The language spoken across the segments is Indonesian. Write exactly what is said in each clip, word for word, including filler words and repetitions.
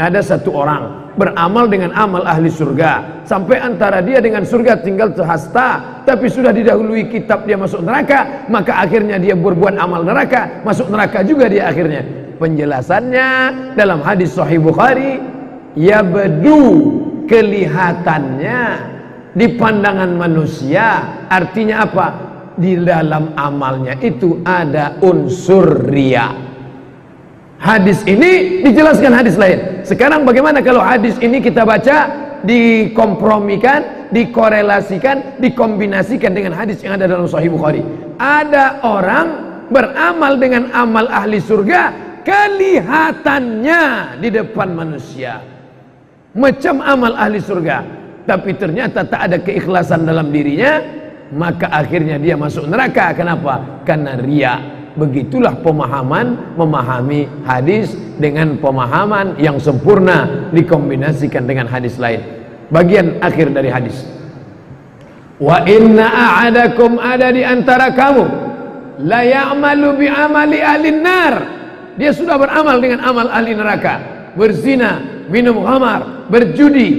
ada satu orang beramal dengan amal ahli surga sampai antara dia dengan surga tinggal sehasta, tapi sudah didahului kitab dia masuk neraka, maka akhirnya dia berbuat amal neraka, masuk neraka juga dia akhirnya. Penjelasannya dalam hadis Sahih Bukhari, yabdu, kelihatannya di pandangan manusia, artinya apa? Di dalam amalnya itu ada unsur riya. Hadis ini dijelaskan hadis lain. Sekarang bagaimana kalau hadis ini kita baca, dikompromikan, dikorelasikan, dikombinasikan dengan hadis yang ada dalam Sahih Bukhari? Ada orang beramal dengan amal ahli surga, kelihatannya di depan manusia macam amal ahli surga, tapi ternyata tak ada keikhlasan dalam dirinya, maka akhirnya dia masuk neraka. Kenapa? Karena riya. Begitulah pemahaman memahami hadis dengan pemahaman yang sempurna dikombinasikan dengan hadis lain. Bagian akhir dari hadis, wa inna a'adakum, ada di antara kamu, la ya'malu bi amali ahli nar, dia sudah beramal dengan amal ahli neraka, berzina, minum khamar, berjudi,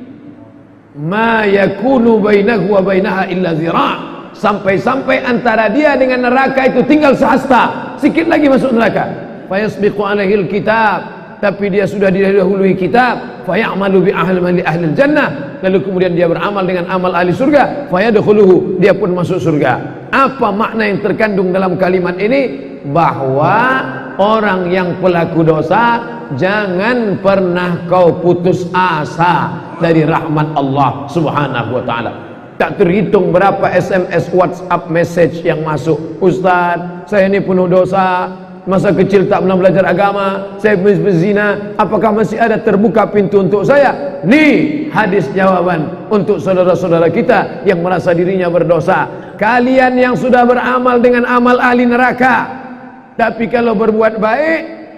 ma yakunu bainahu wa bainaha illa zira', sampai-sampai antara dia dengan neraka itu tinggal sehasta, sikit lagi masuk neraka. Fayasbiqu alaihil kitab, tapi dia sudah didahului kitab. Fayamalu bi ahli ahli jannah, lalu kemudian dia beramal dengan amal ahli surga. Fayadkhuluhu, dia pun masuk surga. Apa makna yang terkandung dalam kalimat ini? Bahwa orang yang pelaku dosa, jangan pernah kau putus asa dari rahmat Allah subhanahu wa ta'ala. Tak terhitung berapa S M S, WhatsApp message yang masuk. Ustaz, saya ini penuh dosa, masa kecil tak pernah belajar agama, saya berzina, apakah masih ada terbuka pintu untuk saya? Nih hadis jawaban untuk saudara-saudara kita yang merasa dirinya berdosa. Kalian yang sudah beramal dengan amal ahli neraka, tapi kalau berbuat baik,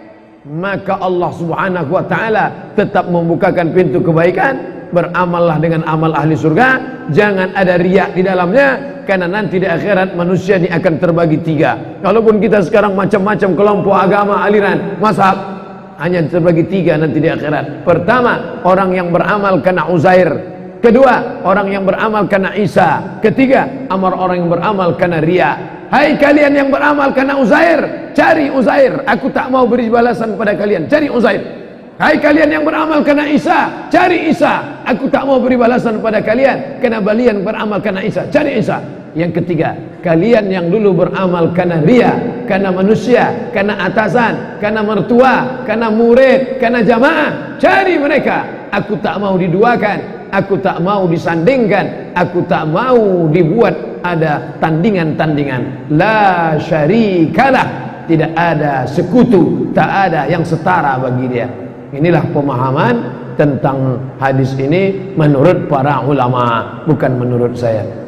maka Allah subhanahu wa ta'ala tetap membukakan pintu kebaikan. Beramallah dengan amal ahli surga, jangan ada riak di dalamnya, karena nanti di akhirat manusia ini akan terbagi tiga. Kalaupun kita sekarang macam-macam kelompok agama, aliran, mazhab, hanya terbagi tiga nanti di akhirat. Pertama, orang yang beramal karena Uzair. Kedua, orang yang beramal karena Isa. Ketiga, amar orang yang beramal karena riya. Hai kalian yang beramal karena Uzair, cari Uzair, aku tak mau beri balasan pada kalian, cari Uzair. Hai kalian yang beramal karena Isa, cari Isa, aku tak mau beri balasan pada kalian, karena kalian beramal karena Isa, cari Isa. Yang ketiga, kalian yang dulu beramal karena riya, karena manusia, karena atasan, karena mertua, karena murid, karena jamaah, cari mereka. Aku tak mau diduakan, aku tak mau disandingkan, aku tak mau dibuat ada tandingan-tandingan. La syarikalah, tidak ada sekutu, tak ada yang setara bagi dia. Inilah pemahaman tentang hadis ini menurut para ulama, bukan menurut saya.